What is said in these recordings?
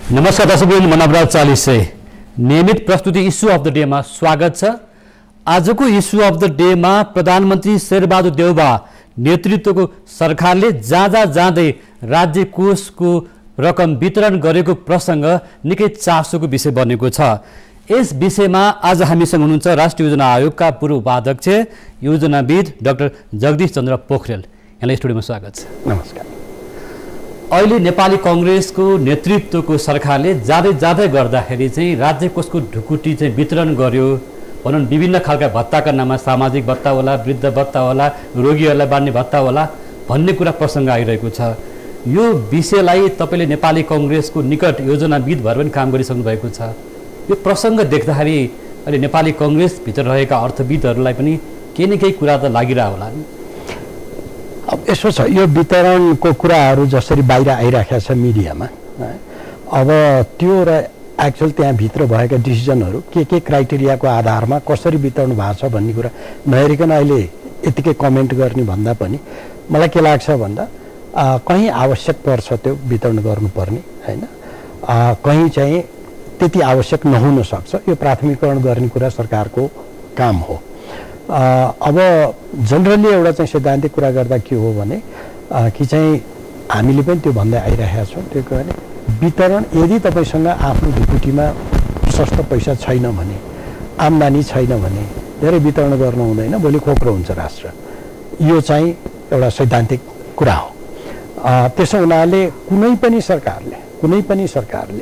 नमस्कार दर्शकवृन्द, म नवराज चालिसे नियमित प्रस्तुति इस्यु अफ द डेमा स्वागत छ। आजको इस्यु अफ द डेमा प्रधानमन्त्री शेरबहादुर देउबा नेतृत्वको सरकारले जाँदै राज्य कोषको रकम वितरण गरेको प्रसङ्ग निकै चासोको विषय बनेको छ। यस विषयमा आज हामीसँग हुनुहुन्छ राष्ट्रिय योजना आयोगका पूर्व उपाध्यक्ष योजनाविद डाक्टर जगदीश चन्द्र पोखरेल। यहाँलाई स्टुडियोमा स्वागत छ। नमस्कार। अहिले नेपाली कांग्रेसको नेतृत्वको सरकारले जाँदै गर्दाखेरि चाहिँ राज्य कोषको ढुकुटी चाहिँ वितरण गर्यो भनौँ, विभिन्न खालका भत्ताका नाममा सामाजिक भत्ता होला, वृद्ध भत्ता होला, रोगीहरूलाई बाँड्ने भत्ता होला भन्ने कुरा प्रसङ्ग आइरहेको छ। यो विषयलाई तपाईँले नेपाली कांग्रेसको निकट योजनाविद भएर पनि काम गरिसक्नु भएको छ। यो प्रसङ्ग देख्दाखेरि अहिले नेपाली कांग्रेसभित्र रहेका अर्थविदहरूलाई पनि केही न केही कुरा त लागिरह होला नि। अब यसो छ, यो वितरणको कुराहरू जसरी बाहिर आइराखेको छ मिडियामा, अब त्यो र एक्चुअल त्यहाँभित्र भएका डिसिजनहरू के क्राइटेरियाको आधारमा कसरी वितरण भएको छ भन्ने कुरा नहेरिकन अहिले यतिकै कमेन्ट गर्ने भन्दा पनि मलाई के लाग्छ भन्दा कहीँ आवश्यक पर्छ त्यो वितरण गर्नुपर्ने, होइन, कहीँ चाहिँ त्यति आवश्यक नहुन सक्छ। यो प्राथमिकरण गर्ने कुरा सरकारको काम हो। अब जनरली एउटा चाहिँ सैद्धान्तिक कुरा गर्दा के हो भने कि चाहिँ हामीले पनि त्यो भन्दै आइरहेका छौँ, त्यो के भने वितरण यदि तपाईँसँग आफ्नो ढुकुटीमा सस्तो पैसा छैन भने, आम्दानी छैन भने धेरै वितरण गर्नु हुँदैन, भोलि खोक्रो हुन्छ राष्ट्र। यो चाहिँ एउटा सैद्धान्तिक कुरा हो। त्यसो हुनाले कुनै पनि सरकारले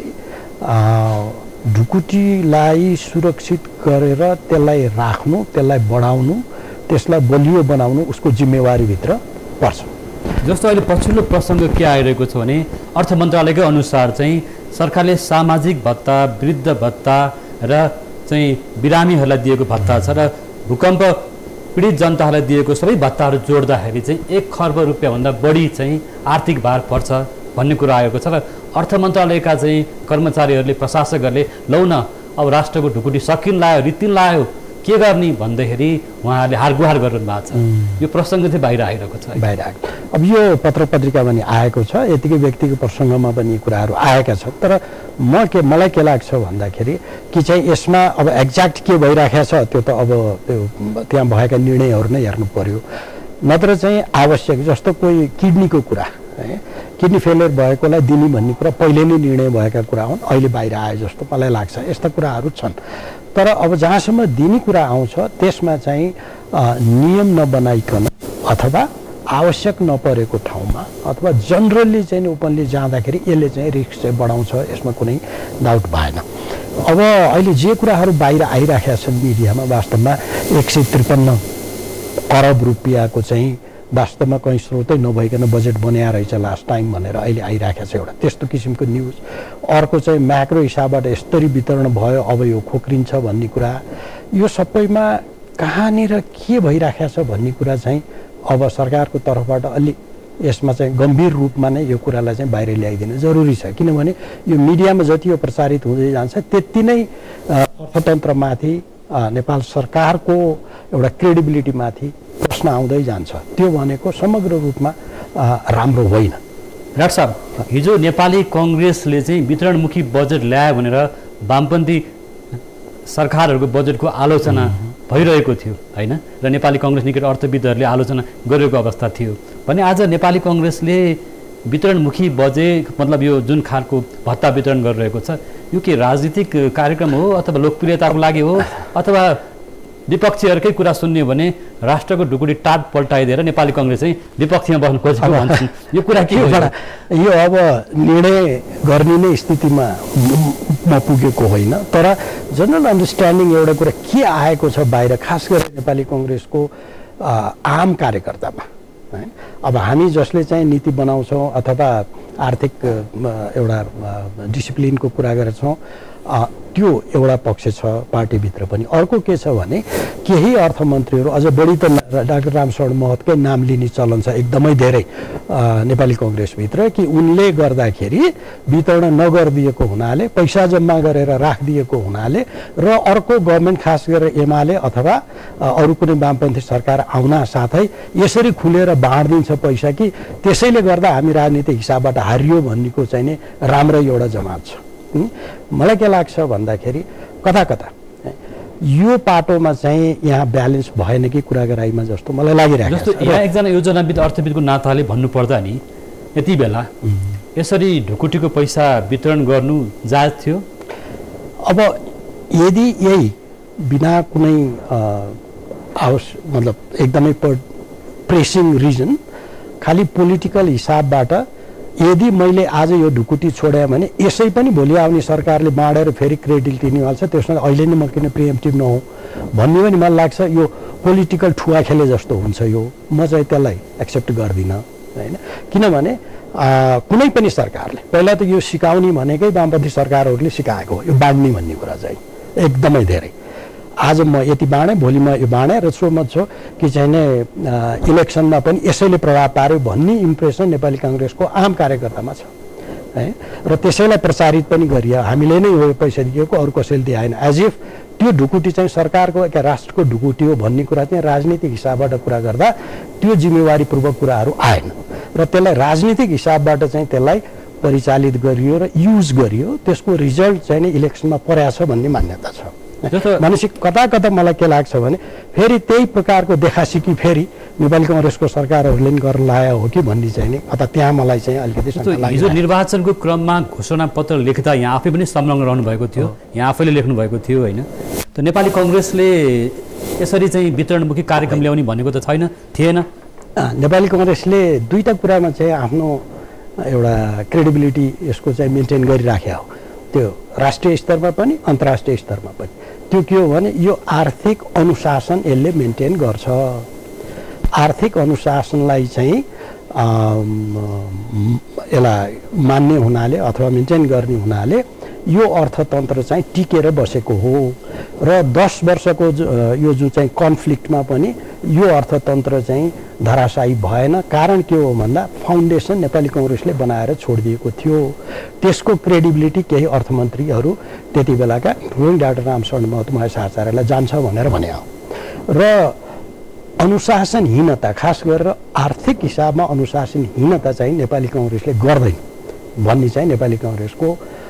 ढुकुटीलाई सुरक्षित गरेर त्यसलाई राख्नु, त्यसलाई बढाउनु, त्यसलाई बलियो बनाउनु उसको जिम्मेवारीभित्र पर्छ। जस्तो अहिले पछिल्लो प्रसङ्ग के आइरहेको छ भने अर्थ मन्त्रालयकै अनुसार चाहिँ सरकारले सामाजिक भत्ता, वृद्ध भत्ता र चाहिँ बिरामीहरूलाई दिएको भत्ता छ र भूकम्प पीडित जनताहरूलाई दिएको सबै भत्ताहरू जोड्दाखेरि चाहिँ 1 खर्ब रुपियाँभन्दा बढी चाहिँ आर्थिक भार पर्छ भन्ने कुरा आएको छ र अर्थ मन्त्रालयका चाहिँ कर्मचारीहरूले, प्रशासकहरूले लौ न अब राष्ट्रको ढुकुटी सकिन लाग्यो, रित्तिन लाग्यो, के गर्ने भन्दाखेरि उहाँहरूले हारगुहार गरिरहनु भएको छ। यो प्रसङ्ग चाहिँ बाहिर आइरहेको छ। बाहिर आएको अब यो पत्र पत्रिका पनि आएको छ, यतिकै व्यक्तिगत प्रसङ्गमा पनि कुराहरू आएका छन्। तर मलाई के लाग्छ भन्दाखेरि कि चाहिँ यसमा अब एक्ज्याक्ट के भइराखेको छ त्यो त अब त्यहाँ भएका निर्णयहरू नै हेर्नु पर्यो। नत्र चाहिँ आवश्यक, जस्तो कोही किडनीको कुरा, किडनी फेलियर भएकोलाई दिने भन्ने कुरा पहिले नै निर्णय भएका कुरा हुन्, अहिले बाहिर आए जस्तो मलाई लाग्छ। यस्ता कुराहरू छन्। तर अब जहाँसम्म दिने कुरा आउँछ त्यसमा चाहिँ नियम नबनाइकन अथवा आवश्यक नपरेको ठाउँमा अथवा जनरली चाहिँ ओपनली जाँदाखेरि यसले चाहिँ रिस्क चाहिँ बढाउँछ, यसमा कुनै डाउट भएन। अब अहिले जे कुराहरू बाहिर आइराखेका छन् मिडियामा, वास्तवमा 153 अरब रुपियाँको चाहिँ वास्तवमा कहीँ स्रोतै नभइकन बजेट बनाएर रहेछ लास्ट टाइम भनेर अहिले आइराखेको छ एउटा त्यस्तो किसिमको न्युज। अर्को चाहिँ म्याक्रो हिसाबबाट यस्तरी वितरण भयो, अब यो खोक्रिन्छ भन्ने कुरा, यो सबैमा कहाँनिर के भइराखेको छ भन्ने कुरा चाहिँ अब सरकारको तर्फबाट अलि यसमा चाहिँ गम्भीर रूपमा नै यो कुरालाई चाहिँ बाहिर ल्याइदिनु जरुरी छ। किनभने यो मिडियामा जति यो प्रसारित हुँदै जान्छ त्यति नै अर्थतन्त्रमाथि, नेपाल सरकारको एउटा क्रेडिबिलिटीमाथि प्रश्न आउँदै जान्छ। त्यो भनेको समग्र रूपमा राम्रो होइन। डाक्टर साहब, हिजो नेपाली कांग्रेसले चाहिँ वितरणमुखी बजेट ल्यायो भनेर वामपन्थी सरकारहरूको बजेटको आलोचना भइरहेको थियो, होइन, र नेपाली कांग्रेस निकट अर्थविदहरूले आलोचना गरिरहेको अवस्था थियो भने आज नेपाली कांग्रेसले वितरणमुखी बजेट मतलब यो जुन खालको भत्ता वितरण गरिरहेको छ, यो के राजनीतिक कार्यक्रम हो अथवा लोकप्रियताको लागि हो अथवा विपक्षीहरूकै कुरा सुन्ने भने राष्ट्रको ढुकुटी टाट पल्टाइदिएर नेपाली कांग्रेस चाहिँ विपक्षीमा बस्नु खोजेको भन्छन्। यो कुरा के हो? यो अब निर्णय गर्ने नै स्थितिमा म पुगेको होइन, तर जनरल अन्डरस्ट्यान्डिङ एउटा कुरा के आएको छ बाहिर, खास गरी नेपाली कांग्रेसको आम कार्यकर्तामा, है। अब हामी जसले चाहिँ नीति बनाउँछौँ अथवा आर्थिक एउटा डिसिप्लिनको कुरा गर्छौँ, त्यो एउटा पक्ष छ पार्टीभित्र पनि। अर्को के छ भने केही अर्थमन्त्रीहरू अझ बढी त डाक्टर रामशरण महतकै नाम लिने चलन छ एकदमै धेरै नेपाली कांग्रेसभित्र, कि उनले गर्दाखेरि वितरण नगरिदिएको हुनाले, पैसा जम्मा गरेर राखिदिएको हुनाले र अर्को गभर्मेन्ट खास गरेर एमाले अथवा अरू कुनै वामपन्थी सरकार आउन साथै यसरी खुलेर बाँडिदिन्छ पैसा कि त्यसैले गर्दा हामी राजनीतिक हिसाबबाट हारियो भन्नेको चाहिँ नि राम्रै एउटा जमात छ। मलाई के लाग्छ भन्दाखेरि कता कता यो पाटोमा चाहिँ यहाँ ब्यालेन्स भएन कि कुरा गराइमा जस्तो मलाई लागिरहेको छ। जस्तो यहाँ एकजना योजनाविद अर्थविदको नाताले भन्नुपर्दा नि यति बेला यसरी ढुकुटीको पैसा वितरण गर्नु जायज थियो? अब यदि यही बिना कुनै मतलब एकदमै प्रेसिङ रिजन खालि पोलिटिकल हिसाबबाट यदि मैले आज यो ढुकुटी छोड्यो भने यसै पनि भोलि आउने सरकारले बाँडेर फेरि क्रेडिट लिनेवाल्छ, त्यसमा अहिले नै म किन प्रिएम्प्टिभ नहौँ भन्ने पनि मलाई लाग्छ यो पोलिटिकल ठुवा खेले जस्तो हुन्छ। यो म चाहिँ त्यसलाई एक्सेप्ट गर्दिनँ होइन। किनभने कुनै पनि सरकारले पहिला त यो सिकाउने भनेकै वामपन्थी सरकारहरूले सिकाएको हो यो बाँड्ने भन्ने कुरा चाहिँ एकदमै धेरै। आज म यति बाँडेँ भोलि म यो बाँडेँ र सोमत छु कि चाहिँ नै इलेक्सनमा पनि यसैले प्रभाव पार्यो भन्ने इम्प्रेसन नेपाली काङ्ग्रेसको आम कार्यकर्तामा छ है। र त्यसैलाई प्रचारित पनि गरियो हामीले नै हो पैसा दिएको अरू कसैले दिएन, एज इफ त्यो ढुकुटी चाहिँ सरकारको क्या राष्ट्रको ढुकुटी हो भन्ने कुरा चाहिँ राजनीतिक हिसाबबाट कुरा गर्दा त्यो जिम्मेवारीपूर्वक कुराहरू आएन र त्यसलाई राजनीतिक हिसाबबाट चाहिँ त्यसलाई परिचालित गरियो र युज गरियो, त्यसको रिजल्ट चाहिँ नै इलेक्सनमा परेछ भन्ने मान्यता छ। भनेपछि कता कता मलाई के लाग्छ भने फेरि त्यही प्रकारको देखासिकी फेरि नेपाली काङ्ग्रेसको सरकारहरूले नि गर्न लाग्यो हो कि भन्ने चाहिँ नि कता त्यहाँ मलाई चाहिँ अलिकति हिजो निर्वाचनको क्रममा घोषणा पत्र लेख्दा यहाँ आफै पनि संलग्न रहनु भएको थियो, यहाँ आफैले लेख्नु भएको थियो होइन। त नेपाली काङ्ग्रेसले यसरी चाहिँ वितरणमुखी कार्यक्रम ल्याउने भनेको त थिएन। नेपाली काङ्ग्रेसले दुईटा कुरामा चाहिँ आफ्नो एउटा क्रेडिबिलिटी यसको चाहिँ मेन्टेन गरिराखेको हो, त्यो राष्ट्रिय स्तरमा पनि अन्तर्राष्ट्रिय स्तरमा पनि। त्यो के हो भने यो आर्थिक अनुशासन यसले मेन्टेन गर्छ। आर्थिक अनुशासनलाई चाहिँ यसलाई मान्ने हुनाले अथवा मेन्टेन गर्ने हुनाले यो अर्थतन्त्र चाहिँ टिकेर बसेको हो र 10 वर्षको यो जो चाहिँ कन्फ्लिक्टमा पनि यो अर्थतन्त्र चाहिँ धराशायी भएन। कारण के हो भन्दा फाउन्डेसन नेपाली काङ्ग्रेसले बनाएर छोडिदिएको थियो। त्यसको क्रेडिबिलिटी केही अर्थमन्त्रीहरू त्यति बेलाका इन्क्लुडिङ डाक्टर रामशरण महतो महेश आचार्यलाई जान्छ भनेर भने हो। र अनुशासनहीनता खास गरेर आर्थिक हिसाबमा अनुशासनहीनता चाहिँ नेपाली काङ्ग्रेसले गर्दैन भन्ने चाहिँ नेपाली काङ्ग्रेसको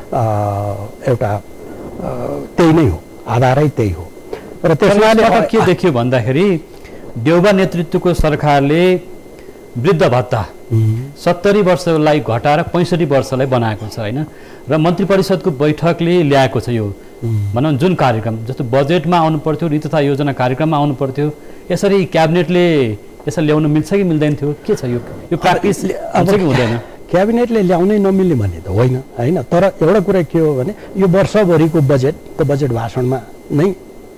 एउटा त्यही नै हो, आधारै त्यही हो। र त्यसमा के देखियो भन्दाखेरि देउबा नेतृत्वको सरकारले वृद्ध भत्ता 70 वर्षलाई घटाएर 65 वर्षलाई बनाएको छ होइन। र मन्त्री परिषदको बैठकले ल्याएको छ यो भनौँ जुन कार्यक्रम जस्तो बजेटमा आउनु पर्थ्यो, नीति तथा योजना कार्यक्रममा आउनु पर्थ्यो, यसरी क्याबिनेटले यसलाई ल्याउन मिल्छ कि मिल्दैन थियो? के छ यो प्र्याक्टिस हुन्छ कि हुँदैन? क्याबिनेटले ल्याउनै नमिल्ने भन्ने त होइन होइन। तर एउटा कुरा के हो भने यो वर्षभरिको बजेट त बजेट भाषणमा नै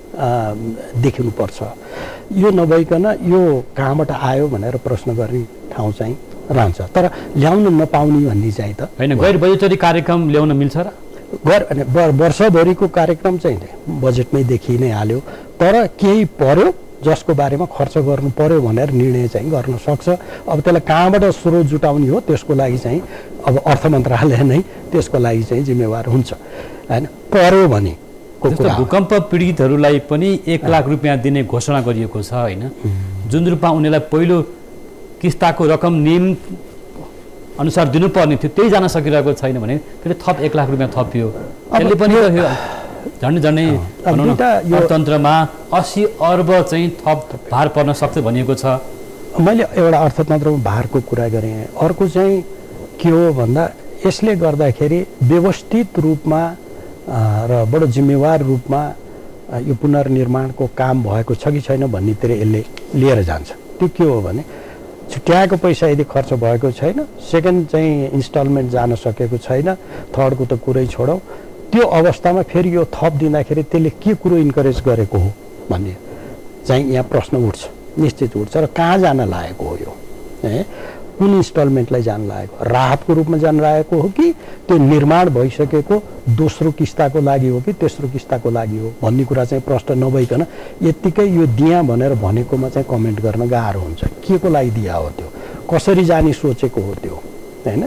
देखिनुपर्छ। यो नभइकन यो कहाँबाट आयो भनेर प्रश्न गर्ने ठाउँ चाहिँ रहन्छ, तर ल्याउन नपाउने भन्ने चाहिँ त होइन। गैर बजेटरी कार्यक्रम ल्याउन मिल्छ र वर्षभरिको कार्यक्रम चाहिँ बजेटमै देखि नै हाल्यो, तर केही पर्यो जसको बारेमा खर्च गर्नु पर्यो भनेर निर्णय चाहिँ गर्न सक्छ। अब त्यसलाई कहाँबाट स्रोत जुटाउने हो त्यसको लागि चाहिँ अब अर्थ मन्त्रालय नै त्यसको लागि चाहिँ जिम्मेवार हुन्छ होइन। पर्यो भने भूकम्प पीडितहरूलाई पनि 1 लाख रुपियाँ दिने घोषणा गरिएको छ होइन। जुन रूपमा उनीहरूलाई पहिलो किस्ताको रकम नियम अनुसार दिनुपर्ने थियो त्यही जान सकिरहेको छैन भने फेरि थप 1 लाख रुपियाँ थपियो, त्यसले पनि झन्डै अर्थतन्त्रमा 80 अर्ब चाहिँ थप भार पर्न सक्छ भनिएको छ। मैले एउटा अर्थतन्त्रमा भारको कुरा गरेँ। अर्को चाहिँ के हो भन्दा यसले गर्दाखेरि व्यवस्थित रूपमा र बडो जिम्मेवार रूपमा यो पुनर्निर्माणको काम भएको छ कि छैन भन्नेतिर यसले लिएर जान्छ। त्यो के हो भने छुट्याएको पैसा यदि खर्च भएको छैन, सेकेन्ड चाहिँ इन्स्टलमेन्ट जान सकेको छैन, थर्डको त कुरै छोडौँ, त्यो अवस्थामा फेरि यो थप दिँदाखेरि त्यसले के कुरो इन्करेज गरेको हो भन्ने चाहिँ यहाँ प्रश्न उठ्छ, निश्चित उठ्छ। र कहाँ जान लागेको हो यो कुन इन्स्टलमेन्टलाई जान लागेको, राहतको रूपमा जान लागेको हो कि त्यो निर्माण भइसकेको दोस्रो किस्ताको लागि हो कि तेस्रो किस्ताको लागि हो भन्ने कुरा चाहिँ प्रश्न नभइकन यत्तिकै यो दिया भनेर भनेकोमा चाहिँ कमेन्ट गर्न गाह्रो हुन्छ। के को लागि दिया हो त्यो, कसरी जाने सोचेको हो त्यो होइन।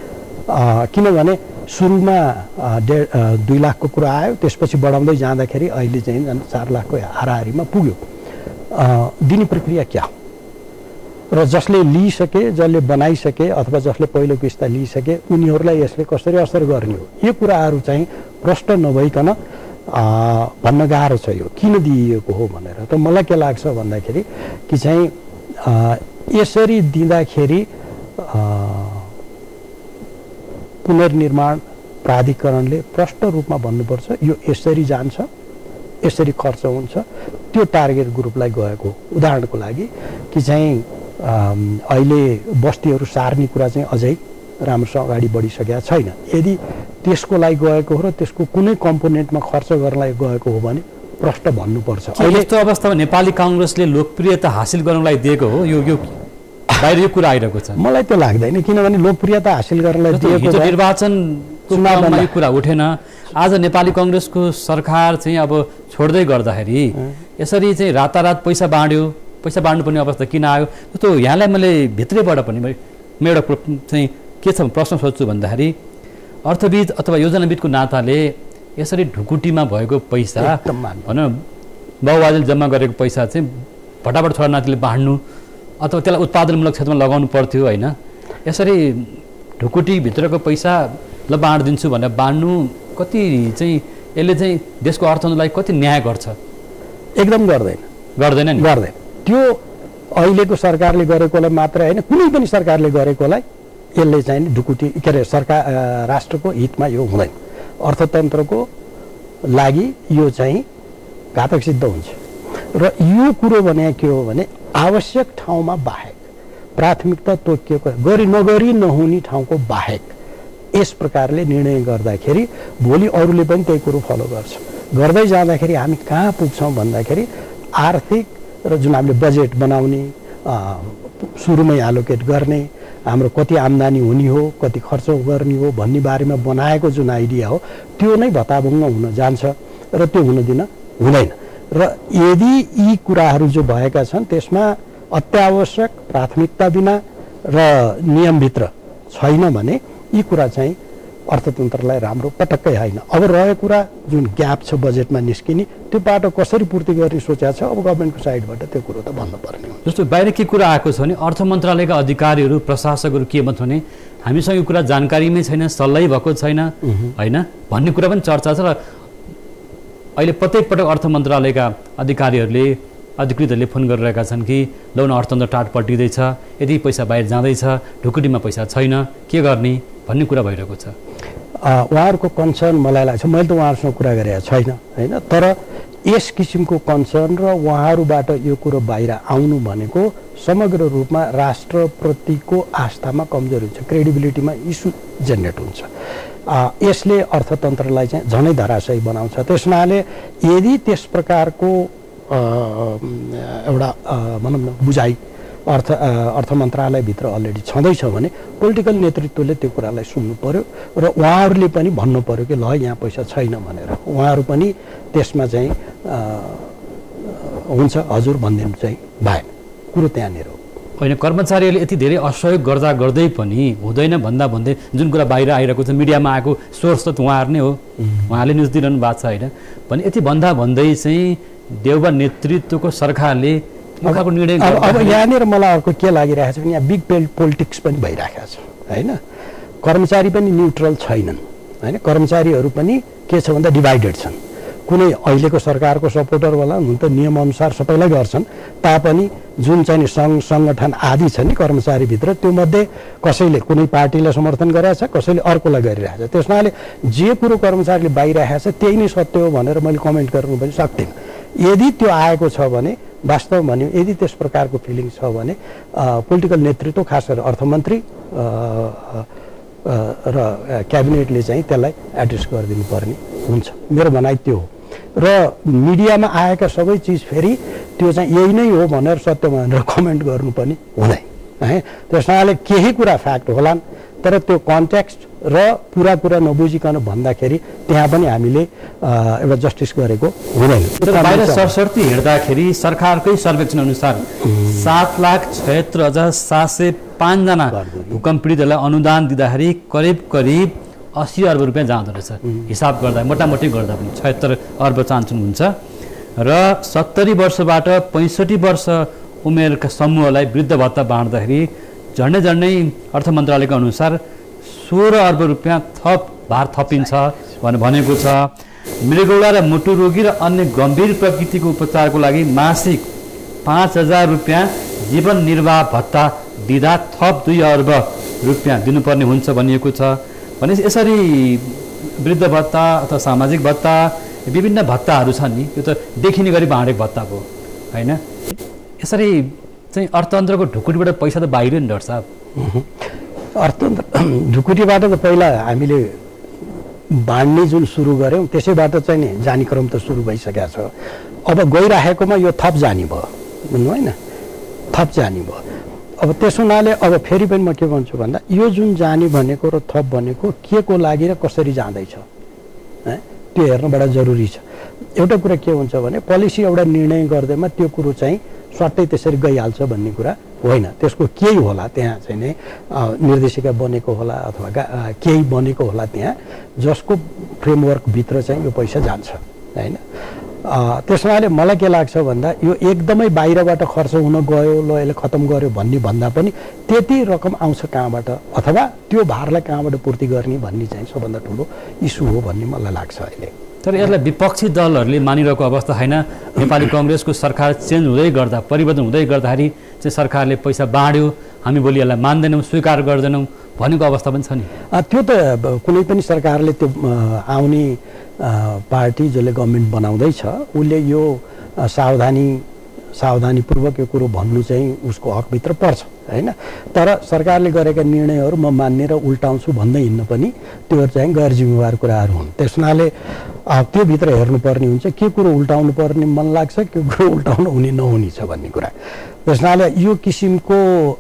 किनभने सुरुमा 2 लाखको कुरा आयो, त्यसपछि बढाउँदै जाँदाखेरि अहिले चाहिँ 4 लाखको हाराहारीमा पुग्यो। दिने प्रक्रिया क्या हो र जसले लिइसके, जसले बनाइसके अथवा जसले पहिलो किस्ता लिइसके उनीहरूलाई यसले कसरी असर गर्ने हो, यो कुराहरू चाहिँ प्रष्ट नभइकन भन्न गाह्रो छ यो किन दिइएको हो भनेर। त मलाई के लाग्छ भन्दाखेरि कि चाहिँ यसरी दिँदाखेरि पुनर्निर्माण प्राधिकरणले प्रष्ट रूपमा भन्नुपर्छ यो यसरी जान्छ, यसरी खर्च हुन्छ, त्यो टार्गेट ग्रुपलाई गएको। उदाहरणको लागि कि चाहिँ अहिले बस्तीहरू सार्ने कुरा चाहिँ अझै राम्रोसँग अगाडि बढिसकेका छैन। यदि त्यसको लागि गएको हो र त्यसको कुनै कम्पोनेन्टमा खर्च गर्नलाई गएको हो भने प्रष्ट भन्नुपर्छ। अहिले यस्तो अवस्थामा नेपाली काङ्ग्रेसले लोकप्रियता हासिल गर्नलाई दिएको हो, यो बाहिर यो कुरा आइरहेको छ। मलाई त्यो लाग्दैन, किनभने लोकप्रियता हासिल गर्नलाई दिएको निर्वाचन चुनावमा यो कुरा उठेन। आज नेपाली काङ्ग्रेसको सरकार चाहिँ अब छोड्दै गर्दाखेरि यसरी चाहिँ रातारात पैसा बाँड्नुपर्ने अवस्था किन आयो? जस्तो यहाँलाई मैले भित्रैबाट पनि म एउटा चाहिँ के छ प्रश्न सोध्छु भन्दाखेरि अर्थविद अथवा योजनाविदको नाताले यसरी ढुकुटीमा भएको पैसा भनौँ बाबुबाजेले जम्मा गरेको पैसा चाहिँ भटाभट छोरा नातिले बाँड्नु अथवा त्यसलाई उत्पादनमूलक क्षेत्रमा लगाउनु पर्थ्यो होइन? यसरी ढुकुटीभित्रको पैसा ल बाँडिदिन्छु भनेर बाँड्नु कति चाहिँ यसले चाहिँ देशको अर्थतन्त्रलाई कति न्याय गर्छ? एकदम गर्दैन नि। त्यो अहिलेको सरकारले गरेकोलाई मात्र होइन, कुनै पनि सरकारले गरेकोलाई यसले चाहिँ ढुकुटी के अरे सरकार राष्ट्रको हितमा यो हुँदैन। अर्थतन्त्रको लागि यो चाहिँ घातक सिद्ध हुन्छ। र यो कुरो भने के हो भने आवश्यक ठाउँमा बाहेक प्राथमिकता तोकिएको नगरी नहुने ठाउँको बाहेक यस प्रकारले निर्णय गर्दाखेरि भोलि अरूले पनि त्यही कुरो फलो गर्छ। गर्दै जाँदाखेरि हामी कहाँ पुग्छौँ भन्दाखेरि आर्थिक र जुन हामीले बजेट बनाउने, सुरुमै एलोकेट गर्ने, हाम्रो कति आम्दानी हुने हो, कति खर्च गर्ने हो भन्ने बारेमा बनाएको जुन आइडिया हो त्यो नै भताभुङ्ग हुन जान्छ र त्यो हुन दिन हुँदैन। र यदि यी कुराहरू जो भएका छन् त्यसमा अत्यावश्यक प्राथमिकता बिना र नियमभित्र छैन भने यी कुरा चाहिँ अर्थतन्त्रलाई राम्रो पटक्कै होइन। अब रहेको कुरा जुन ग्याप छ बजेटमा निस्किने त्यो बाटो कसरी पूर्ति गर्ने सोचेको छ अब गभर्मेन्टको साइडबाट त्यो कुरो त भन्नुपर्ने हो। जस्तो बाहिर के कुरा आएको छ भने अर्थ मन्त्रालयका अधिकारीहरू प्रशासकहरू के भन्छ भने हामीसँग यो कुरा जानकारीमै छैन, सल्लाह भएको छैन होइन भन्ने कुरा पनि चर्चा छ। र अहिले प्रत्येक पटक अर्थ मन्त्रालयका अधिकारीहरूले अधिकृतहरूले फोन गरिरहेका छन् कि लौन अर्थतन्त्र टाट पल्टिँदैछ, यदि पैसा बाहिर जाँदैछ, ढुकुटीमा पैसा छैन, के गर्ने भन्ने कुरा भइरहेको छ। उहाँहरूको कन्सर्न मलाई लाग्छ, मैले त उहाँहरूसँग कुरा गरेको छैन होइन, तर यस किसिमको कन्सर्न र उहाँहरूबाट यो कुरो बाहिर आउनु भनेको समग्र रूपमा राष्ट्रप्रतिको आस्थामा कमजोरी हुन्छ, क्रेडिबिलिटीमा इस्यु जेनेरेट हुन्छ। यसले अर्थतन्त्रलाई चाहिँ झनै धराशयी बनाउँछ। त्यस हुनाले यदि त्यस प्रकारको एउटा भनौँ न बुझाइ अर्थ मन्त्रालयभित्र अलरेडी छँदैछ भने पोलिटिकल नेतृत्वले त्यो कुरालाई सुन्नु पर्यो र उहाँहरूले पनि भन्नु पर्यो कि ल यहाँ पैसा छैन भनेर। उहाँहरू पनि त्यसमा चाहिँ हुन्छ हजुर भनिदिनु चाहिँ भएन, कुरो त्यहाँनिर हो। होइन कर्मचारीहरूले यति धेरै असहयोग गर्दै पनि हुँदैन भन्दै जुन कुरा बाहिर आइरहेको छ मिडियामा आएको सोर्स त उहाँहरू नै हो, उहाँले न्युज दिइरहनु भएको छ होइन। पनि यति भन्दै चाहिँ देउबा नेतृत्वको सरकारले मुखाको निर्णय अब यहाँनिर मलाई अर्को के लागिरहेको छ भने यहाँ बिग पोलिटिक्स पनि भइरहेको छ होइन। कर्मचारी पनि न्युट्रल छैनन् होइन, कर्मचारीहरू पनि के छ भन्दा डिभाइडेड छन्। कुनै अहिलेको सरकारको सपोर्टरवाला हुन त नियमअनुसार सबैलाई गर्छन्, तापनि जुन चाहिँ सङ्घ सङ्गठन आदि छ नि कर्मचारीभित्र त्यो मध्ये कसैले कुनै पार्टीलाई समर्थन गरिरहेछ, कसैले अर्कोलाई गरिरहेछ। त्यस हुनाले जे कुरो कर्मचारीले बाहिरहेको छ त्यही नै सत्य हो भनेर मैले कमेन्ट गर्नु पनि सक्दिनँ। यदि त्यो आएको छ भने वास्तव भन्यो यदि त्यस प्रकारको फिलिङ छ भने पोलिटिकल नेतृत्व खास गरेर अर्थमन्त्री र क्याबिनेटले चाहिँ त्यसलाई एड्रेस गरिदिनु पर्ने हुन्छ, मेरो भनाइ त्यो हो। र मिडियामा आएका सबै चिज फेरि त्यो चाहिँ यही नै हो भनेर सत्य भनेर कमेन्ट गर्नु पनि हुँदैन है। त्यसैले केही कुरा फ्याक्ट होलान् तर त्यो कन्टेक्स्ट र पुरा कुरा नबुझिकन भन्दाखेरि त्यहाँ पनि हामीले एउटा जस्टिस गरेको हुँदैन। बाहिर सरसर्ती हेर्दाखेरि सरकारकै सर्वेक्षण अनुसार 7,76,705 जना भूकम्प पीडितहरूलाई अनुदान दिँदाखेरि करिब 80 अर्ब रुपियाँ जाँदो रहेछ। हिसाब गर्दा मोटामोटी गर्दा पनि 76 अर्ब चान्चुन हुन्छ। र 70 वर्षबाट 65 वर्ष उमेरका समूहलाई वृद्ध भत्ता बाँड्दाखेरि झन्डै अर्थ मन्त्रालयको अनुसार 16 अर्ब रुपियाँ थप भार थपिन्छ भनेको छ। मृगौला र मुटु रोगी र अन्य गम्भीर प्रकृतिको उपचारको लागि मासिक 5,000 रुपियाँ जीवन निर्वाह भत्ता दिँदा थप 2 अर्ब रुपियाँ दिनुपर्ने हुन्छ भनिएको छ। भने यसरी वृद्ध भत्ता अथवा सामाजिक भत्ता विभिन्न भत्ताहरू छन् नि, यो त देखिने गरी बाँडेको भत्ता हो होइन। यसरी चाहिँ अर्थतन्त्रको ढुकुटीबाट पैसा त बाहिर नि डाक्टर साहब। अर्थतन्त्र ढुकुटीबाट त पहिला हामीले बाँड्ने जुन सुरु गऱ्यौँ त्यसैबाट चाहिँ नि जाने क्रम त सुरु भइसकेको छ। अब गइराखेकोमा यो थप जाने भयो भन्नु होइन, थप जाने भयो। अब त्यस हुनाले अब फेरि पनि म के भन्छु भन्दा यो जुन जाने भनेको र थप भनेको के को लागि र कसरी जाँदैछ त्यो हेर्नु बडा जरुरी छ। एउटा कुरा के हुन्छ भने पोलिसी एउटा निर्णय गर्दैमा त्यो कुरो चाहिँ स्वाटै त्यसरी गइहाल्छ भन्ने कुरा होइन। त्यसको केही होला त्यहाँ चाहिँ नै निर्देशिका बनेको होला अथवा केही बनेको होला त्यहाँ जसको फ्रेमवर्कभित्र चाहिँ यो पैसा जान्छ होइन। त्यसमाले मलाई के लाग्छ भन्दा यो एकदमै बाहिरबाट खर्च हुन गयो ल यसले खत्तम गर्यो भन्दा पनि त्यति रकम आउँछ कहाँबाट अथवा त्यो भारलाई कहाँबाट पूर्ति गर्ने भन्ने चाहिँ सबभन्दा ठुलो इस्यु हो भन्ने मलाई लाग्छ अहिले। तर यसलाई विपक्षी दलहरूले मानिरहेको अवस्था छैन। नेपाली कांग्रेसको सरकार चेन्ज हुँदै गर्दा परिवर्तन हुँदै गर्दाखेरि चाहिँ सरकारले पैसा बाँड्यो हामी भोलि यसलाई मान्दैनौँ स्वीकार गर्दैनौँ भनेको अवस्था पनि छ नि। त्यो त कुनै पनि सरकारले त्यो आउने पार्टी जसले गभर्मेन्ट बनाउँदैछ उसले यो सावधानीपूर्वक यो कुरो भन्नु चाहिँ उसको हकभित्र पर्छ होइन। तर सरकारले गरेका निर्णयहरू म मान्ने र उल्टाउँछु भन्दै हिँड्न पनि त्यो चाहिँ गैर जिम्मेवार कुराहरू हुन्। त्यसनाले त्योभित्र हेर्नुपर्ने हुन्छ के कुरो उल्टाउनु पर्ने मन लाग्छ के कुरो उल्टाउनु हुने नहुने छ भन्ने कुरा। त्यसनाले यो किसिमको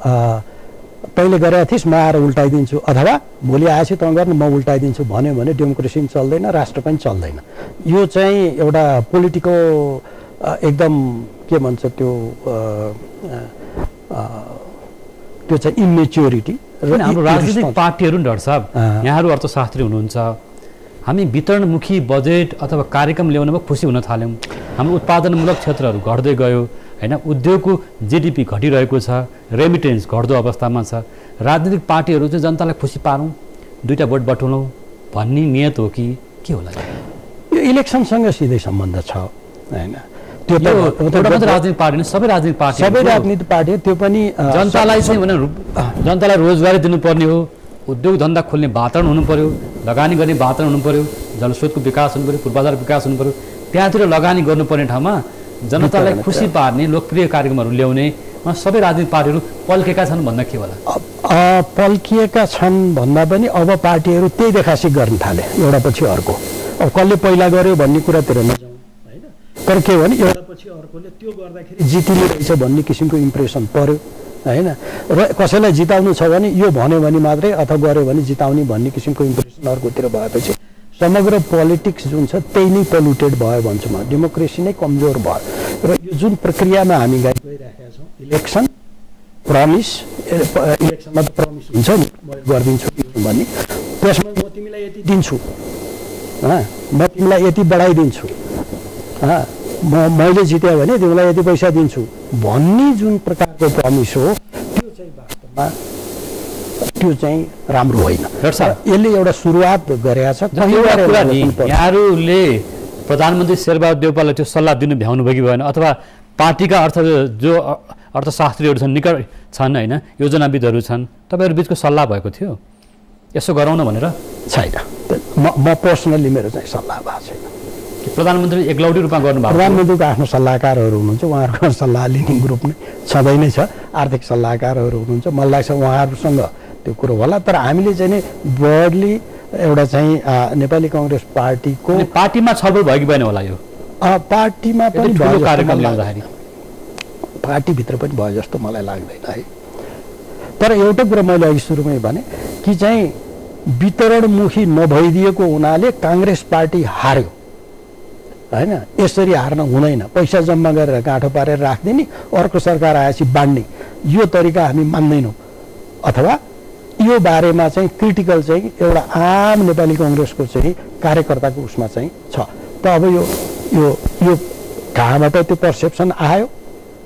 तैँले गरेका थिइस् म आएर उल्टाइदिन्छु अथवा भोलि आएपछि तँ गर्नु म उल्टाइदिन्छु भन्यो भने डेमोक्रेसी पनि चल्दैन राष्ट्र पनि चल्दैन। यो चाहिँ एउटा पोलिटिकल एकदम के भन्छ त्यो चाहिँ इमेच्योरिटी र हाम्रो राजनीतिक पार्टीहरू नि डाक्टर साहब यहाँहरू अर्थशास्त्री हुनुहुन्छ। हामी वितरणमुखी बजेट अथवा कार्यक्रम ल्याउनमा खुसी हुन थाल्यौँ। हाम्रो उत्पादनमूलक क्षेत्रहरू घट्दै गयो होइन। उद्योगको जिडिपी घटिरहेको छ, रेमिटेन्स घट्दो अवस्थामा छ। राजनीतिक पार्टीहरू चाहिँ जनतालाई खुसी पारौँ 2टा भोट बटुलौँ भन्ने नियत हो कि के होला? यो इलेक्सनसँग सिधै सम्बन्ध छ होइन। त्यो राजनीतिक पार्टी सबै राजनीतिक पार्टी त्यो पनि जनतालाई चाहिँ भने जनतालाई रोजगारी दिनुपर्ने हो, उद्योग धन्दा खोल्ने वातावरण हुनु पर्यो, लगानी गर्ने वातावरण हुनु पर्यो, जलस्रोतको विकास हुनु पर्यो, पूर्वाधार विकास हुनु पर्यो। त्यहाँतिर लगानी गर्नुपर्ने ठाउँमा जनतालाई खुसी पार्ने लोकप्रिय कार्यक्रमहरू ल्याउने सबै राजनीतिक पार्टीहरू पल्केका छन् भन्दा के होला? पल्किएका छन् भन्दा पनि अब पार्टीहरू त्यही देखासी गर्न थाले एउटा पछि अर्को। अब कसले पहिला गर्यो भन्ने कुरातिर नजाउँ होइन। तर के भने एउटा पछि अर्कोले त्यो गर्दाखेरि जितिने रहेछ भन्ने किसिमको इम्प्रेसन पर्यो होइन। र कसैलाई जिताउनु छ भने यो भन्यो भने मात्रै अथवा गर्यो भने जिताउने भन्ने किसिमको इम्प्रेसन अर्कोतिर भएपछि समग्र पोलिटिक्स जुन छ त्यही नै पोल्युटेड भयो भन्छु म। डेमोक्रेसी नै कमजोर भयो र यो जुन प्रक्रियामा हामी गइरहेका छौँ इलेक्सन प्रमिस इलेक्सनमा त प्रमिस हुन्छ नि म गरिदिन्छु भन्ने त्यसमा म तिमीलाई यति दिन्छु म तिमीलाई यति बढाइदिन्छु मैले जित्यो भने तिमीलाई यति पैसा दिन्छु भन्ने जुन प्रकारको प्रमिस हो त्यो चाहिँ वास्तवमा त्यो चाहिँ राम्रो होइन। यसले एउटा सुरुवात गरेका छ। यहाँहरूले प्रधानमन्त्री शेरबहादुर देउपालाई त्यो सल्लाह दिनु भ्याउनु भयो कि भएन अथवा पार्टीका जो अर्थशास्त्रीहरू छन् निकट छन् होइन योजनाविदहरू छन् तपाईँहरू बिचको सल्लाह भएको थियो यसो गराउन भनेर? छैन। म पर्सनल्ली मेरो चाहिँ सल्लाह भएको छैन। प्रधानमन्त्री एकलौटी रूपमा गर्नुभएको? प्रधानमन्त्रीको आफ्नो सल्लाहकारहरू हुनुहुन्छ उहाँहरूको सल्लाह लिने ग्रुप नै छँदै नै छ। आर्थिक सल्लाहकारहरू हुनुहुन्छ मलाई लाग्छ उहाँहरूसँग त्यो कुरो होला। तर हामीले चाहिँ नि ब्रोडली एउटा चाहिँ नेपाली कांग्रेस पार्टीमा छलफल भयो कि भएन होला? यो पार्टीमा पनि कार्यक्रम ल्याउँदाखेरि पार्टीभित्र पनि भयो जस्तो मलाई लाग्दैन है। तर एउटा कुरा मैले अघि सुरुमै भने कि चाहिँ वितरणमुखी नभइदिएको हुनाले कांग्रेस पार्टी हार्यो होइन। यसरी हार्न हुँदैन। पैसा जम्मा गरेर गाँठो पारेर राख्दिने अर्को सरकार आएपछि बाँड्ने यो तरिका हामी मान्दैनौँ। अथवा यो बारेमा चाहिँ क्रिटिकल चाहिँ एउटा आम नेपाली कांग्रेसको चाहिँ कार्यकर्ताको उसमा चाहिँ छ। त अब यो कहाँबाट त्यो पर्सेप्सन आयो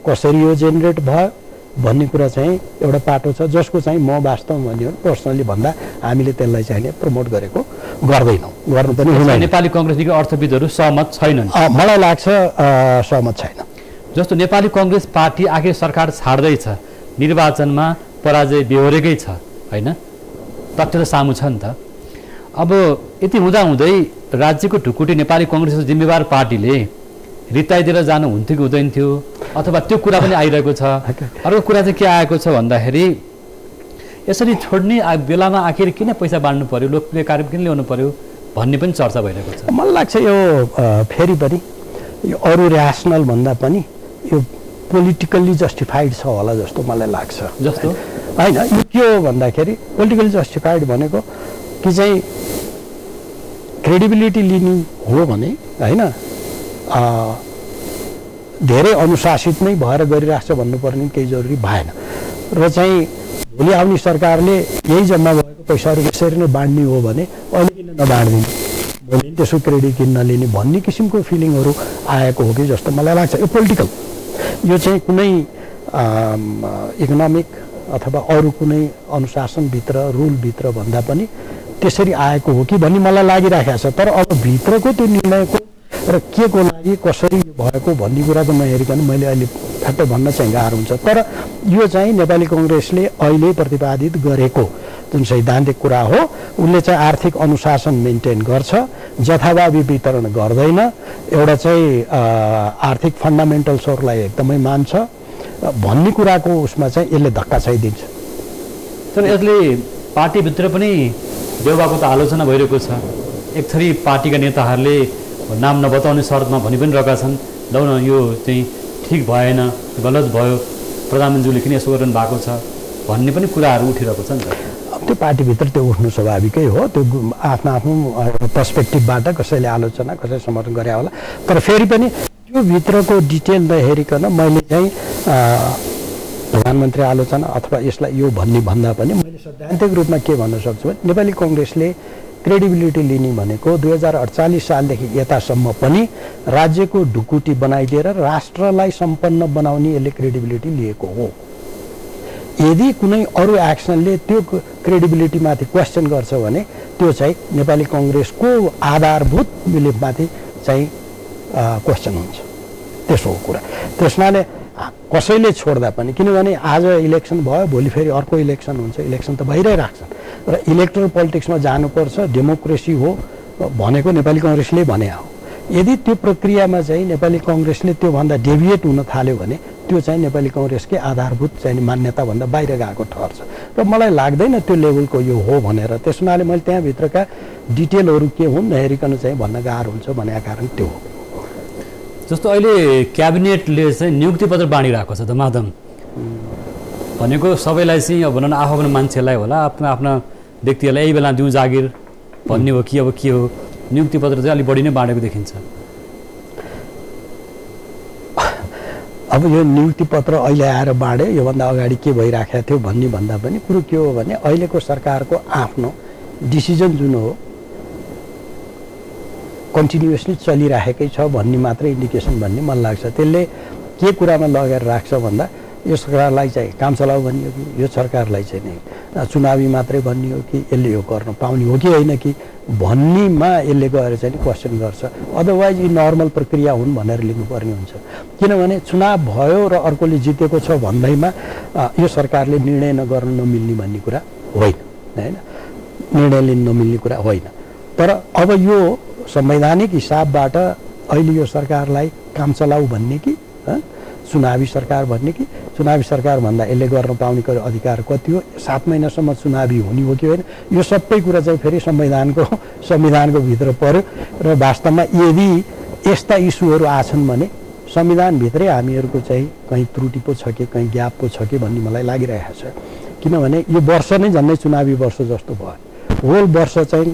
कसरी यो जेनेरेट भयो भन्ने कुरा चाहिँ एउटा पाटो छ, जसको चाहिँ म वास्तवमा भन्यो पर्सनली भन्दा हामीले त्यसलाई चाहिँ प्रमोट गरेको गर्दैनौँ, गर्नु पनि हुँदैन। नेपाली कङ्ग्रेसका अर्थविदहरू सहमत छैनन्? मलाई लाग्छ सहमत छैन। जस्तो नेपाली कङ्ग्रेस पार्टी आखिर सरकार छाड्दैछ, निर्वाचनमा पराजय बेहोरेकै छ होइन, तथ्य त सामु छ नि त। अब यति हुँदाहुँदै राज्यको ढुकुटी नेपाली कङ्ग्रेसको जिम्मेवार पार्टीले रित्ताइदिएर जानु हुन्थ्यो कि हुँदैन थियो, अथवा त्यो कुरा पनि आइरहेको छ। अर्को कुरा चाहिँ के आएको छ भन्दाखेरि यसरी छोड्ने बेलामा आखिर किन पैसा बाँड्नु पर्यो, लोकप्रिय कार्यक्रम किन ल्याउनु पर्यो भन्ने पनि चर्चा भइरहेको छ। मलाई लाग्छ यो फेरि पनि यो अरू ऱ्यासनल भन्दा पनि यो पोलिटिकल्ली जस्टिफाइड छ होला जस्तो मलाई लाग्छ। जस्तो होइन, यो के हो भन्दाखेरि पोलिटिकल्ली जस्टिफाइड भनेको कि चाहिँ क्रेडिबिलिटी लिने हो भने होइन धेरै अनुशासित नै भएर गरिरहेको छ भन्नुपर्ने केही जरुरी भएन। र चाहिँ भोलि आउने सरकारले यही जम्मा भएको पैसाहरू यसरी नै बाँड्ने हो भने अहिले किन नबाँड्दिने, भोलि त्यसको क्रेडिट किन नलिने भन्ने किसिमको फिलिङहरू आएको हो कि जस्तो मलाई लाग्छ। यो पोलिटिकल, यो चाहिँ कुनै इकोनोमिक अथवा अरू कुनै अनुशासनभित्र रुलभित्र भन्दा पनि त्यसरी आएको हो कि भन्ने मलाई लागिरहेको छ। तर अब भित्रको त्यो निर्णयको र के को लागि कसरी भएको भन्ने कुरा त नहेरिकन मैले अहिले ठ्याक्कै भन्न चाहिँ गाह्रो हुन्छ। तर यो चाहिँ नेपाली कङ्ग्रेसले अहिले प्रतिपादित गरेको जुन सैद्धान्तिक कुरा हो, उसले चाहिँ आर्थिक अनुशासन मेन्टेन गर्छ, जथाभावी वितरण गर्दैन, एउटा चाहिँ आर्थिक फन्डामेन्टल्सहरूलाई एकदमै मान्छ भन्ने कुराको उसमा चाहिँ यसले धक्का चाहिँ दिन्छ। तर यसले पार्टीभित्र पनि देउबाको त आलोचना भइरहेको छ। एक थरी पार्टीका नेताहरूले नाम नबताउने शर्तमा भनि पनि रहेका छन्, लौ न यो चाहिँ ठिक भएन, गलत भयो, प्रधानमन्त्रीले किन यसो गर्नु भएको छ भन्ने पनि कुराहरू उठिरहेको छ नि त। त्यो पार्टीभित्र त्यो उठ्नु स्वाभाविकै हो, त्यो आफ्नो आफ्नो पर्सपेक्टिभबाट कसैले आलोचना कसैले समर्थन गरे होला। तर फेरि पनि त्यो भित्रको डिटेल नहेरिकन मैले चाहिँ प्रधानमन्त्री आलोचना अथवा यसलाई यो भन्ने भन्दा पनि मैले सैद्धान्तिक रूपमा के भन्न सक्छु भने नेपाली कङ्ग्रेसले क्रेडिबिलिटी लिने भनेको 2048 सालदेखि यतासम्म पनि राज्यको ढुकुटी बनाइदिएर राष्ट्रलाई सम्पन्न बनाउने यसले क्रेडिबिलिटी लिएको हो। यदि कुनै अरू एक्सनले त्यो क्रेडिबिलिटीमाथि क्वेसन गर्छ भने त्यो चाहिँ नेपाली कङ्ग्रेसको आधारभूत बिलिफमाथि चाहिँ क्वेसन हुन्छ, त्यसो हो कुरा। त्यसमाले कसैले छोड्दा पनि, किनभने आज इलेक्सन भयो, भोलि फेरि अर्को इलेक्सन हुन्छ, इलेक्सन त भइरहेको छ र इलेक्टोरल पोलिटिक्समा जानुपर्छ, डेमोक्रेसी हो भनेको नेपाली कङ्ग्रेसले भने हो। यदि त्यो प्रक्रियामा चाहिँ नेपाली कङ्ग्रेसले त्योभन्दा डेभिएट हुन थाल्यो भने त्यो चाहिँ नेपाली कङ्ग्रेसकै आधारभूत चाहिँ मान्यताभन्दा बाहिर गएको ठहर्छ र मलाई लाग्दैन त्यो लेभलको यो हो भनेर। त्यसमाले मैले त्यहाँभित्रका डिटेलहरू के हुन् नहेरिकन चाहिँ भन्न गाह्रो हुन्छ भनेको कारण त्यो हो। जस्तो अहिले क्याबिनेटले चाहिँ नियुक्ति पत्र बाँडिरहेको छ त माधव, भनेको सबैलाई चाहिँ अब भनौँ न आफ्नो मान्छेलाई होला, आफ्नो आफ्ना व्यक्तिहरूलाई यही बेला दिउँ जागिर भन्ने हो कि अब के हो, नियुक्ति पत्र चाहिँ अलिक बढी नै बाँडेको देखिन्छ। अब यो नियुक्ति पत्र अहिले आएर बाँडे, योभन्दा अगाडि के भइराखेको थियो भन्ने भन्दा पनि कुरो के हो भने अहिलेको सरकारको आफ्नो डिसिजन जुन हो कन्टिन्युसली चलिरहेकै छ भन्ने मात्रै इन्डिकेसन भन्ने मलाई लाग्छ। त्यसले के कुरामा लगेर राख्छ भन्दा यो सरकारलाई चाहिँ काम चलाऊ भन्ने हो कि यो सरकारलाई चाहिँ नै चुनावी मात्रै भन्ने हो कि यसले यो गर्न पाउने हो कि होइन कि भन्नेमा यसले गएर चाहिँ क्वेसन गर्छ। अदरवाइज यी नर्मल प्रक्रिया हुन् भनेर लिनुपर्ने हुन्छ। किनभने चुनाव भयो र अर्कोले जितेको छ भन्दैमा यो सरकारले निर्णय नगर्न नमिल्ने भन्ने कुरा होइन, होइन, निर्णय लिन नमिल्ने कुरा होइन। तर अब यो संवैधानिक हिसाबबाट अहिले यो सरकारलाई काम चलाऊ भन्ने कि चुनावी सरकार भन्ने कि चुनावी सरकार भन्दा यसले गर्न पाउने अधिकार कति हो, 7 महिनासम्म चुनावी हुने हो कि होइन, यो सबै कुरा चाहिँ फेरि संविधानको भित्र पर्यो। र वास्तवमा यदि यस्ता इस्युहरू आछन् भने संविधानभित्रै हामीहरूको चाहिँ कहीँ त्रुटि पो छ कि कहीँ ग्याप पो छ कि भन्ने मलाई लागिरहेको छ। किनभने यो वर्ष नै झन्डै चुनावी वर्ष जस्तो भयो, होल वर्ष चाहिँ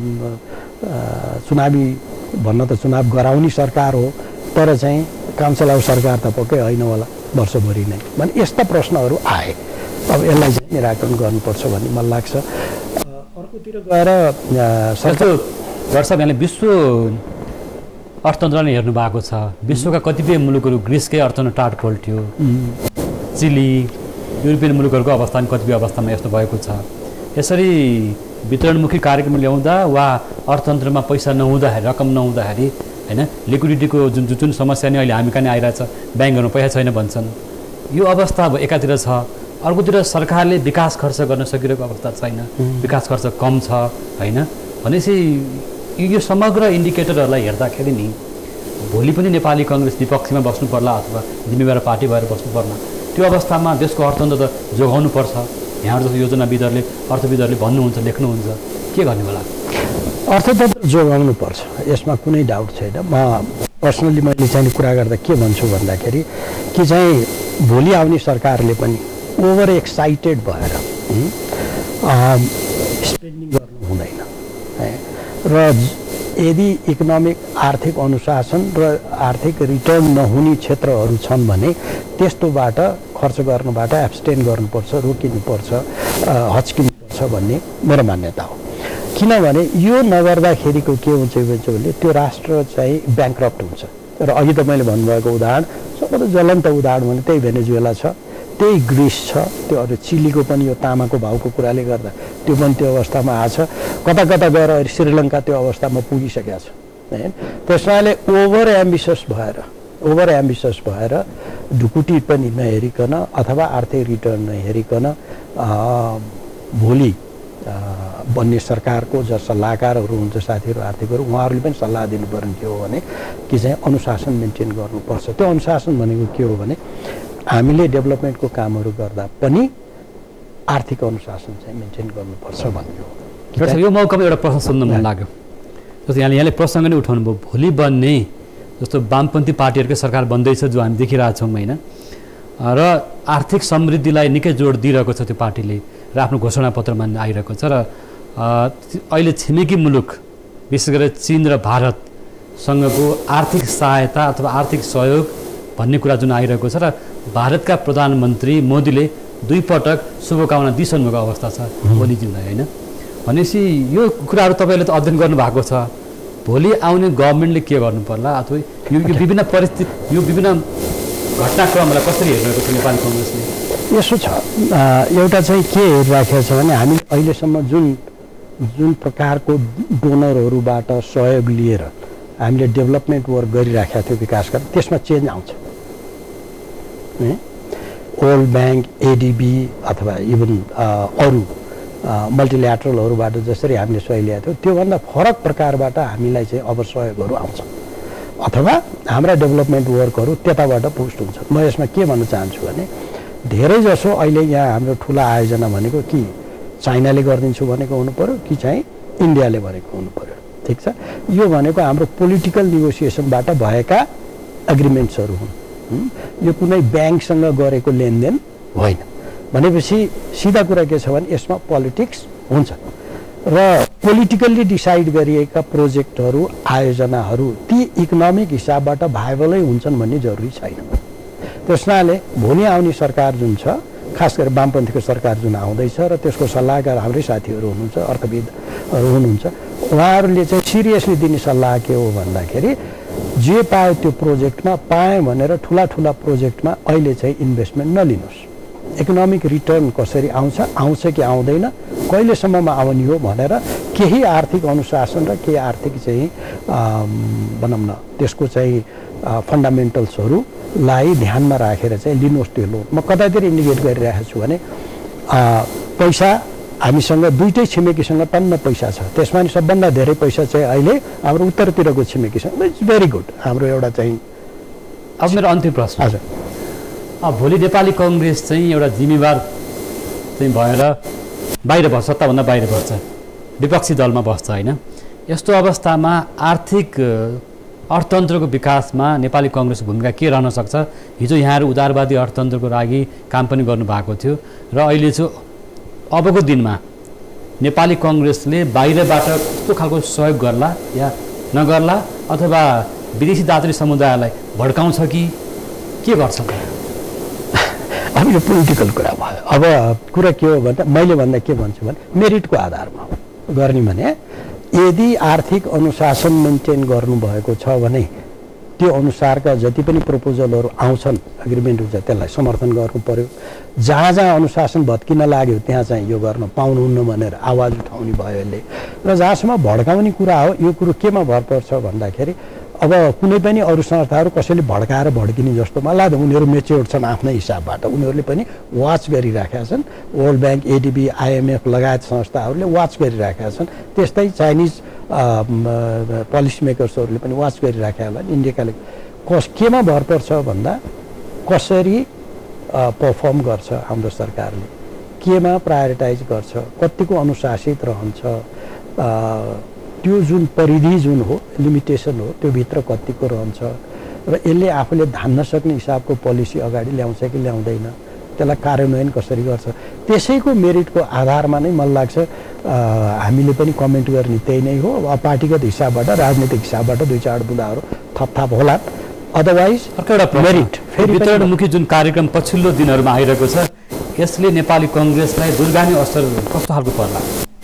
चुनावी भन्न त चुनाव गराउने सरकार हो तर चाहिँ काम चलाऊ सरकार त पक्कै होइन होला वर्षभरि नै भने यस्ता प्रश्नहरू आए। अब यसलाई चाहिँ निराकरण गर्नुपर्छ भन्ने मलाई लाग्छ। अर्कोतिर गएर दर्शक यहाँले विश्व अर्थतन्त्रलाई हेर्नु भएको छ। विश्वका कतिपय मुलुकहरू ग्रिसकै अर्थतन्त्र टाट पल्ट्यो, चिली युरोपियन मुलुकहरूको अवस्था कतिपय अवस्थामा यस्तो भएको छ। यसरी वितरणमुखी कार्यक्रम ल्याउँदा वा अर्थतन्त्रमा पैसा नहुँदाखेरि, रकम नहुँदाखेरि हैन, लिक्विडिटीको जुन समस्या नै अहिले हामी कहाँ आइरहेछ, ब्याङ्कहरूमा पैसा छैन भन्छन्। यो अवस्था अब एकातिर छ, अर्कोतिर सरकारले विकास खर्च गर्न सकिरहेको अवस्था छैन, विकास खर्च कम छ हैन। भनेपछि यो समग्र इन्डिकेटरहरूलाई हेर्दाखेरि नि भोलि पनि नेपाली कङ्ग्रेस विपक्षमा बस्नु पर्ला अथवा जिम्मेवार पार्टी भएर बस्नु पर्ला। त्यो अवस्थामा देशको अर्थतन्त्र त जोगाउनु पर्छ। यहाँहरू जस्तो योजनाविदहरूले, अर्थविदहरूले भन्नुहुन्छ, लेख्नुहुन्छ, के गर्ने होला? अर्थतन्त्र जोगाउनु पर्छ, यसमा कुनै डाउट छैन। म पर्सनली मैले चाहिँ कुरा गर्दा के भन्छु भन्दाखेरि कि चाहिँ भोलि आउने सरकारले पनि ओभर एक्साइटेड भएर स्पेन्डिङ गर्नु हुँदैन है। र यदि इकोनोमिक आर्थिक अनुशासन र आर्थिक रिटर्न नहुने क्षेत्रहरू छन् भने त्यस्तोबाट खर्च गर्नबाट एब्सटेन गर्नुपर्छ, रोकिनुपर्छ, हच्किनुपर्छ भन्ने मेरो मान्यता हो। किनभने यो नगर्दाखेरिको के हुन्छ भने त्यो राष्ट्र चाहिँ ब्याङ्क्रप्ट हुन्छ। र अघि त मैले भन्नुभएको उदाहरण सबभन्दा ज्वलन्त उदाहरण भने त्यही भेनेजुएला छ, त्यही ग्रिस छ, त्यो अरू चिलीको पनि यो तामाको भाउको कुराले गर्दा त्यो पनि त्यो अवस्थामा आछ। कता कता गएर अहिले श्रीलङ्का त्यो अवस्थामा पुगिसकेको छ है। त्यसैले ओभर एम्बिसियस भएर ढुकुटी पनि नहेरिकन अथवा आर्थिक रिटर्न नहेरिकन भोलि बन्ने सरकारको जो सल्लाहकारहरू हुन्छ, साथीहरू, आर्थिकहरू, उहाँहरूले पनि सल्लाह दिनुपर्ने के हो भने कि चाहिँ अनुशासन मेन्टेन गर्नुपर्छ। त्यो अनुशासन भनेको के हो भने हामीले डेभलपमेन्टको कामहरू गर्दा पनि आर्थिक अनुशासन चाहिँ मेन्टेन गर्नुपर्छ भन्ने हो। यो मौकामा एउटा प्रश्न सुन्न मन लाग्यो। जस्तो यहाँले प्रसङ्ग नै उठाउनु भयो, भोलि बन्ने जस्तो वामपन्थी पार्टीहरूकै सरकार बन्दैछ जो हामी देखिरहेछौँ होइन, र आर्थिक समृद्धिलाई निकै जोड दिइरहेको छ त्यो पार्टीले र आफ्नो घोषणापत्रमा आइरहेको छ। र अहिले छिमेकी मुलुक विशेष गरेर चीन र भारतसँगको आर्थिक सहायता अथवा आर्थिक सहयोग भन्ने कुरा जुन आइरहेको छ र भारतका प्रधानमन्त्री मोदीले 2 पटक शुभकामना दिइसक्नुभएको अवस्था छ मोदीजीलाई होइन। भनेपछि यो कुराहरू तपाईँले त अध्ययन गर्नुभएको छ। भोलि आउने गभर्मेन्टले के गर्नु पर्ला अथवा यो विभिन्न परिस्थिति, यो विभिन्न घटनाक्रमलाई कसरी हेरिरहेको छ नेपाली कङ्ग्रेसले? यसो छ, एउटा चाहिँ के हेरिराखेको छ भने हामी अहिलेसम्म जुन प्रकारको डोनरहरूबाट सहयोग लिएर हामीले डेभलपमेन्ट वर्क गरिराखेका थियौँ, विकास गरेर, त्यसमा चेन्ज आउँछ। वर्ल्ड ब्याङ्क, एडिबी अथवा इभन अरू मल्टिल्याटरलहरूबाट जसरी हामीले सहयोग ल्याएको थियौँ त्योभन्दा फरक प्रकारबाट हामीलाई चाहिँ अब सहयोगहरू आउँछ अथवा हाम्रा डेभलपमेन्ट वर्कहरू त्यताबाट पुस्ट हुन्छ। म यसमा के भन्न चाहन्छु भने धेरै जसो अहिले यहाँ हाम्रो ठुला आयोजना भनेको कि चाइनाले गरिदिन्छु भनेको हुनु पर्यो कि चाहिँ इन्डियाले भनेको हुनु पर्यो, ठिक छ। यो भनेको हाम्रो पोलिटिकल नेगोसिएसनबाट भएका एग्रिमेन्ट्सहरू हुन्। यो कुनै ब्याङ्कसँग गरेको लेनदेन होइन। भनेपछि सिधा कुरा के छ भने यसमा पोलिटिक्स हुन्छ र पोलिटिकल्ली डिसाइड गरिएका प्रोजेक्टहरू, आयोजनाहरू ती इकोनोमिक हिसाबबाट भाइबलै हुन्छन् भन्ने जरुरी छैन। त्यसैले भोलि आउने सरकार जुन छ, खास गरी वामपन्थीको सरकार जुन आउँदैछ र त्यसको सल्लाहकार हाम्रै साथीहरू हुनुहुन्छ, अर्थविदहरू हुनुहुन्छ, उहाँहरूले चाहिँ सिरियसली दिने सल्लाह के हो भन्दाखेरि जे पायो त्यो प्रोजेक्टमा पाएँ भनेर ठुला प्रोजेक्टमा अहिले चाहिँ इन्भेस्टमेन्ट नलिनुहोस्। इकोनोमिक रिटर्न कसरी आउँछ कि आउँदैन, कहिलेसम्ममा आउने हो भनेर केही आर्थिक अनुशासन र केही आर्थिक चाहिँ भनौँ न त्यसको चाहिँ फन्डामेन्टल्सहरूलाई ध्यानमा राखेर चाहिँ लिनुहोस् त्यो लोन। म कतातिर इन्डिकेट गरिरहेको छु भने पैसा हामीसँग दुईटै छिमेकीसँग टन्न पैसा छ, त्यसमा नि सबभन्दा धेरै पैसा चाहिँ अहिले हाम्रो उत्तरतिरको छिमेकीसँग। It's very good. हाम्रो एउटा चाहिँ अब मेरो अन्तिम प्रश्न, हजुर, भोलि नेपाली कङ्ग्रेस चाहिँ एउटा जिम्मेवार चाहिँ भएर बाहिर बस्छ, सत्ताभन्दा बाहिर बस्छ, विपक्षी दलमा बस्छ होइन। यस्तो अवस्थामा आर्थिक अर्थतन्त्रको विकासमा नेपाली कङ्ग्रेसको भूमिका के रहन सक्छ? हिजो यहाँहरू उदारवादी अर्थतन्त्रको लागि काम पनि गर्नुभएको थियो र अहिले चाहिँ अबको दिनमा नेपाली कङ्ग्रेसले बाहिरबाट कस्तो खालको सहयोग गर्ला या नगर्ला अथवा विदेशी दात्री समुदायलाई भड्काउँछ कि के गर्छ? अब यो पोलिटिकल कुरा भयो। अब कुरा के हो भन्दा मैले भन्दा के भन्छु भने मेरिटको आधारमा गर्ने भने यदि आर्थिक अनुशासन मेन्टेन गर्नुभएको छ भने त्यो अनुसारका जति पनि प्रपोजलहरू आउँछन् एग्रिमेन्ट हुन्छ त्यसलाई समर्थन गर्नु पर्यो। जहाँ जहाँ अनुशासन भत्किन लाग्यो त्यहाँ चाहिँ यो गर्न पाउनुहुन्न भनेर आवाज उठाउने भयो यसले। र जहाँसम्म भड्काउने कुरा हो यो कुरो केमा भर पर्छ भन्दाखेरि अब कुनै पनि अरू संस्थाहरू कसैले भड्काएर भड्किने जस्तो मलाई लाग्दैन। उनीहरू मेच्योर्ड छन् आफ्नै हिसाबबाट, उनीहरूले पनि वाच गरिराखेका छन्। वर्ल्ड ब्याङ्क, एडिबी, आइएमएफ लगायत संस्थाहरूले वाच गरिराखेका छन्। त्यस्तै चाइनिज पोलिसी मेकर्सहरूले पनि वाच गरिराखेका होला। इन्डियाले केमा भर पर्छ भन्दा कसरी पर्फर्म गर्छ हाम्रो सरकारले, केमा प्रायोरिटाइज गर्छ, कतिको अनुशासित रहन्छ, त्यो जुन परिधि जुन हो लिमिटेसन हो त्यो भित्र कतिको रहन्छ र यसले आफूले धान्न सक्ने हिसाबको पोलिसी अगाडि ल्याउँछ कि ल्याउँदैन, त्यसलाई कार्यान्वयन कसरी गर्छ, त्यसैको मेरिटको आधारमा नै मलाई लाग्छ हामीले पनि कमेन्ट गर्ने त्यही नै हो। अब पार्टीगत हिसाबबाट राजनीतिक हिसाबबाट दुई चार बुँदाहरू थपथाप होला। अदरवाइज अर्को एउटा मेरिट फेरि वितरणमुखी जुन कार्यक्रम पछिल्लो दिनहरूमा आइरहेको छ यसले नेपाली कङ्ग्रेसलाई दूरगामी असर कस्तो खालको पर्ला?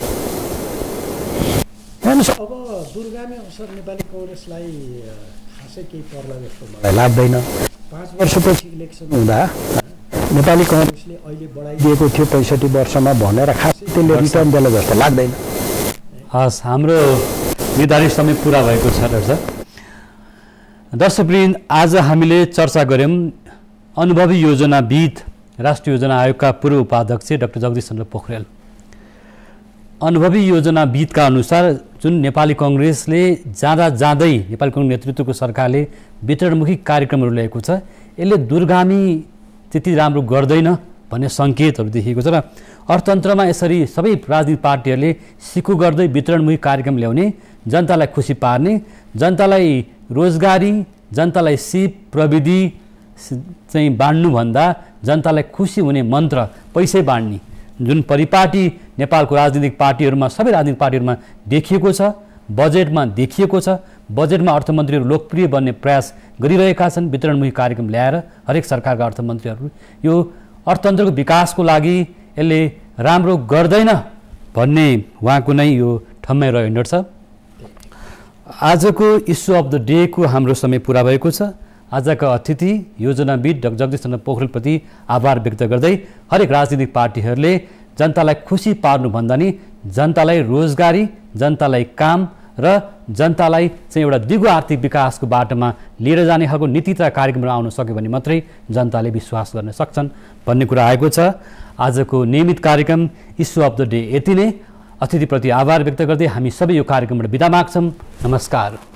हेर्नुहोस्, अब दूरगामी असर नेपाली कङ्ग्रेसलाई खासै केही पर्ला जस्तो मलाई लाग्दैन। 5 वर्षपछि इलेक्सन हुँदा नेपाली कङ्ग्रेसले अहिले बढाइदिएको थियो 65 वर्षमा भनेर खासै त्यसले रिटर्न देला जस्तो लाग्दैन। हस्, हाम्रो निर्धारित समय पुरा भएको छ डाक्टर। दर्शकवृन्द, आज हामीले चर्चा गऱ्यौँ अनुभवी योजनाविद राष्ट्रिय योजना आयोगका पूर्व उपाध्यक्ष डाक्टर जगदीश चन्द्र पोखरेल। अनुभवी योजनाविदका अनुसार जुन नेपाली कङ्ग्रेसले जाँदै नेपाली कङ्ग्रेस नेतृत्वको सरकारले वितरणमुखी कार्यक्रमहरू ल्याएको छ यसले दूरगामी त्यति राम्रो गर्दैन भन्ने सङ्केतहरू देखिएको छ र अर्थतन्त्रमा यसरी सबै राजनीतिक पार्टीहरूले सिकु गर्दै वितरणमुखी कार्यक्रम ल्याउने, जनतालाई खुसी पार्ने, जनतालाई रोजगारी, जनतालाई सिप प्रविधि चाहिँ बाँड्नुभन्दा जनतालाई खुसी हुने मन्त्र पैसै बाँड्ने जुन परिपाटी नेपालको राजनीतिक पार्टीहरूमा सबै राजनीतिक पार्टीहरूमा देखिएको छ, बजेटमा देखिएको छ। बजेटमा अर्थमन्त्रीहरू लोकप्रिय बन्ने प्रयास गरिरहेका छन् वितरणमुखी कार्यक्रम ल्याएर। हरेक सरकारका अर्थमन्त्रीहरू यो अर्थतन्त्रको विकासको लागि यसले राम्रो गर्दैन भन्ने उहाँको नै यो ठम्मै रह्यो डाक्टर साहब। आजको इस्यु अफ द डे को हाम्रो समय पुरा भएको छ। आजका अतिथि योजनाविद डाक्टर जगदीश चन्द्र पोखरेलप्रति आभार व्यक्त गर्दै हरेक राजनीतिक पार्टीहरूले जनतालाई खुसी पार्नुभन्दा नि जनतालाई रोजगारी, जनतालाई काम र जनतालाई चाहिँ एउटा दिगो आर्थिक विकासको बाटोमा लिएर जाने खालको नीति तथा कार्यक्रमहरू आउन सक्यो भने मात्रै जनताले विश्वास गर्न सक्छन् भन्ने कुरा आएको छ। आजको नियमित कार्यक्रम इस्यु अफ द डे यति नै। अतिथिप्रति आभार व्यक्त गर्दै हामी सबै यो कार्यक्रमबाट बिदा माग्छौँ। नमस्कार।